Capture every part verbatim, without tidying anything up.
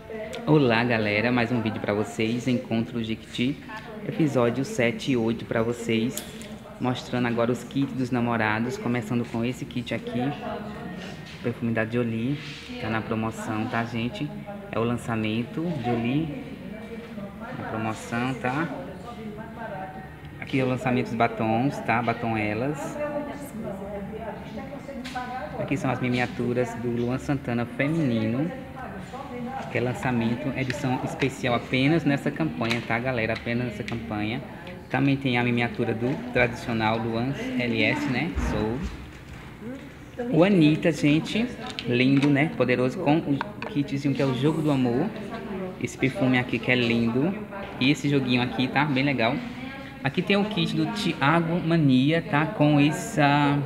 Olá galera, mais um vídeo para vocês, Encontro Jequiti, episódio sete e oito para vocês, mostrando agora os kits dos namorados, começando com esse kit aqui, perfume da Jolie, tá na promoção, tá gente? É o lançamento, Jolie, na promoção, tá? Aqui é o lançamento dos batons, tá? Batom Elas. Aqui são as miniaturas do Luan Santana feminino, que é lançamento, edição especial apenas nessa campanha, tá galera? Apenas nessa campanha. Também tem a miniatura do tradicional Luan L S, né? Soul. O Anitta, gente, lindo, né? Poderoso, com o kitzinho que é o Jogo do Amor. Esse perfume aqui que é lindo. E esse joguinho aqui, tá? Bem legal. Aqui tem o kit do Thiago Mania, tá? Com essa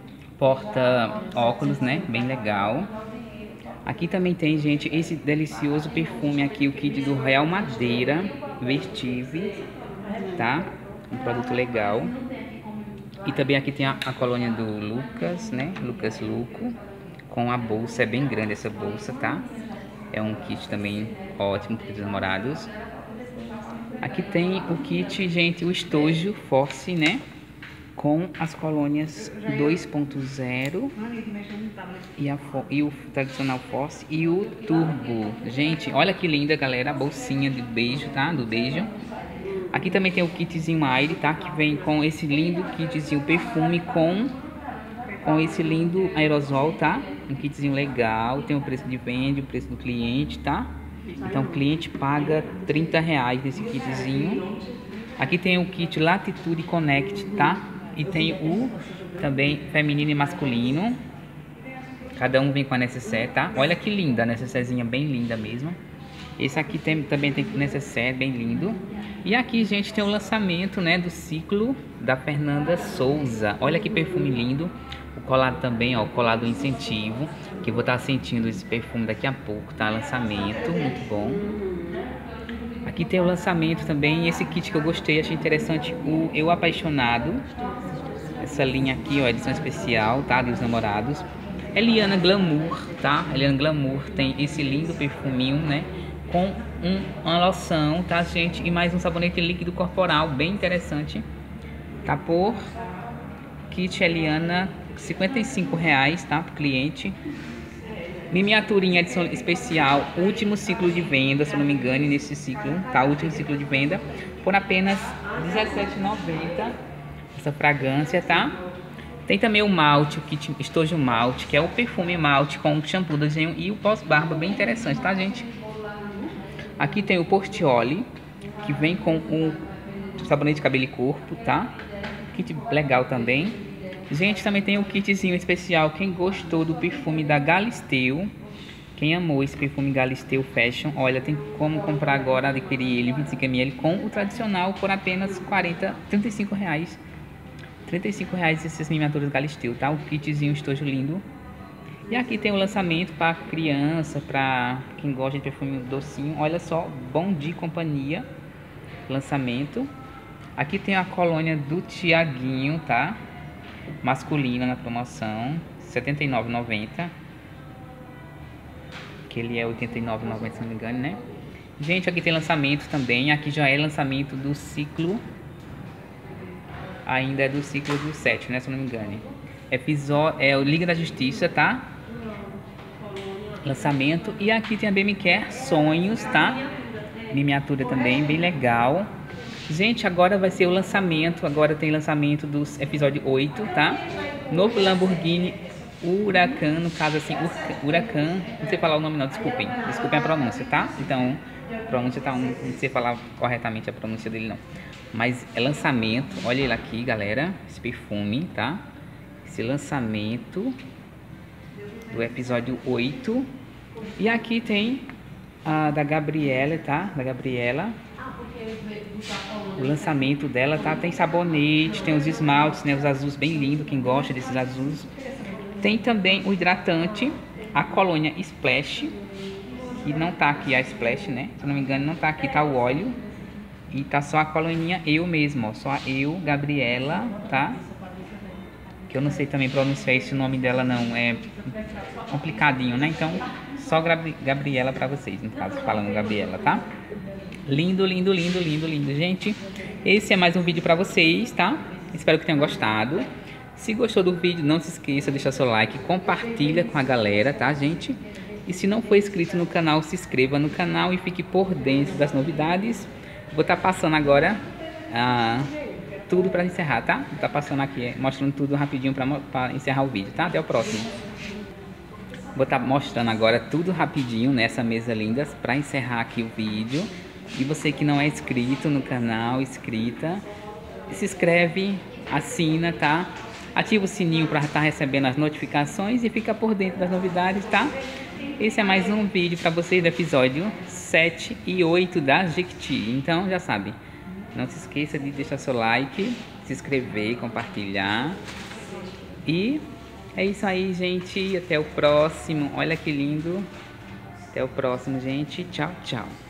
porta óculos, né? Bem legal. Aqui também tem, gente, esse delicioso perfume aqui, o kit do Real Madeira Vestive, tá? Um produto legal. E também aqui tem a, a colônia do Lucas, né? Lucas Luco, com a bolsa, é bem grande essa bolsa, tá? É um kit também ótimo para os namorados. Aqui tem o kit, gente, o estojo Force, né? Com as colônias dois ponto zero e, a, e o tradicional Force e o Turbo. Gente, olha que linda, galera, a bolsinha de beijo, tá? Do beijo. Aqui também tem o kitzinho Aire, tá? Que vem com esse lindo kitzinho perfume com, com esse lindo aerosol, tá? Um kitzinho legal, tem o preço de venda, o preço do cliente, tá? Então o cliente paga trinta reais nesse kitzinho. Aqui tem o kit Latitude Connect, tá? E tem o também feminino e masculino. Cada um vem com a necessaire, tá? Olha que linda, a necessairezinha bem linda mesmo. Esse aqui tem, também tem necessaire, bem lindo. E aqui, gente, tem o lançamento, né, do ciclo da Fernanda Souza. Olha que perfume lindo. O colado também, ó, o colado incentivo. Que eu vou estar sentindo esse perfume daqui a pouco, tá? Lançamento, muito bom. Aqui tem o lançamento também, esse kit que eu gostei, achei interessante, o Eu Apaixonado. Essa linha aqui, ó, edição especial, tá? Dos namorados. Eliana Glamour, tá? Eliana Glamour tem esse lindo perfuminho, né? Com um, uma loção, tá, gente? E mais um sabonete líquido corporal, bem interessante. Tá por kit Eliana, cinquenta e cinco reais, tá? Pro cliente. Miniaturinha edição especial, último ciclo de venda, se eu não me engano, nesse ciclo, tá? Último ciclo de venda, por apenas dezessete reais e noventa centavos, essa fragrância, tá? Tem também o malte, o kit estojo malte, que é o perfume malte com o shampoo desenho e o pós-barba, bem interessante, tá, gente? Aqui tem o Portioli, que vem com o sabonete de cabelo e corpo, tá? Kit legal também. Gente, também tem o kitzinho especial. Quem gostou do perfume da Galisteu, quem amou esse perfume Galisteu Fashion, olha, tem como comprar agora, adquirir ele vinte e cinco mililitros com o tradicional por apenas quarenta, trinta e cinco reais. trinta e cinco reais essas miniaturas Galisteu, tá? O kitzinho estojo lindo. E aqui tem o lançamento para criança, para quem gosta de perfume docinho. Olha só, Bom Dia Companhia, lançamento. Aqui tem a colônia do Tiaguinho, tá? Masculina na promoção, setenta e nove reais e noventa centavos. Que ele é oitenta e nove reais e noventa centavos, se não me engano, né? Gente, aqui tem lançamento também. Aqui já é lançamento do ciclo. Ainda é do ciclo do sete, né? Se eu não me engano. Episódio, é o Liga da Justiça, tá? Lançamento. E aqui tem a B M Care Sonhos, tá? Miniatura também, bem legal. Gente, agora vai ser o lançamento, agora tem lançamento do episódio oito, tá? Novo Lamborghini Huracan, no caso assim, Huracan, não sei falar o nome não, desculpem, desculpem a pronúncia, tá? Então, a pronúncia tá, um, não sei falar corretamente a pronúncia dele não. Mas é lançamento, olha ele aqui, galera, esse perfume, tá? Esse lançamento do episódio oito. E aqui tem a da Gabriela, tá? Da Gabriela. O lançamento dela, tá? Tem sabonete, tem os esmaltes, né? Os azuis bem lindos, quem gosta desses azuis. Tem também o hidratante, a colônia Splash, que não tá aqui a Splash, né? Se eu não me engano, não tá aqui, tá o óleo. E tá só a coloninha Eu mesmo, ó. Só a Eu, Gabriela, tá? Que eu não sei também pronunciar esse nome dela, não. É complicadinho, né? Então, Só Gabriela pra vocês, no caso, falando Gabriela, tá? Lindo, lindo, lindo, lindo, lindo, gente. Esse é mais um vídeo pra vocês, tá? Espero que tenham gostado. Se gostou do vídeo, não se esqueça, deixa seu like, compartilha com a galera, tá, gente? E se não for inscrito no canal, se inscreva no canal e fique por dentro das novidades. Vou estar passando agora ah, tudo para encerrar, tá? Vou estar passando aqui, mostrando tudo rapidinho para encerrar o vídeo, tá? Até o próximo. Vou estar mostrando agora tudo rapidinho nessa mesa linda para encerrar aqui o vídeo. E você que não é inscrito no canal, inscrita, se inscreve, assina, tá? Ativa o sininho para estar recebendo as notificações e fica por dentro das novidades, tá? Esse é mais um vídeo para vocês do episódio sete e oito da Jequiti. Então, já sabe, não se esqueça de deixar seu like, se inscrever, compartilhar. E é isso aí, gente. Até o próximo. Olha que lindo. Até o próximo, gente. Tchau, tchau.